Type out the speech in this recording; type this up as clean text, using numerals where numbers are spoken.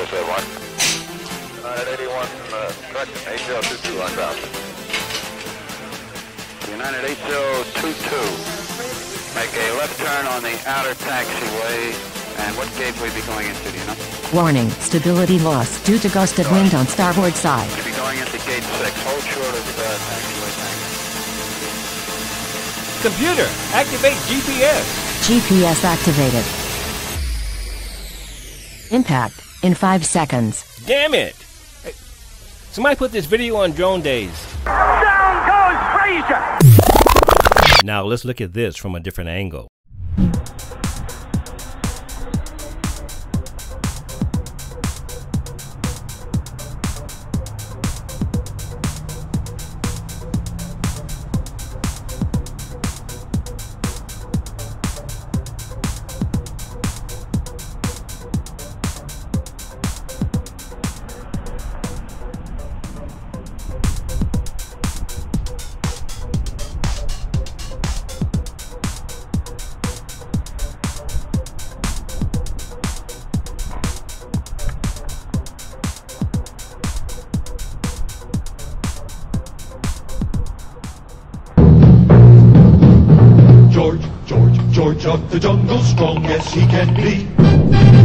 1. 981, correct, 8022 on ground. United 8022. Make a left turn on the outer taxiway. And what gate will we be going into, do you know? Warning, stability loss due to gust of wind on starboard side. We'll be going into gate 6. Hold short of the taxiway tank. Computer, activate GPS. GPS activated. Impact in 5 seconds. Damn it! Hey, somebody put this video on Drone Days. Down goes Frasier! Now let's look at this from a different angle. George of the jungle, strong as he can be.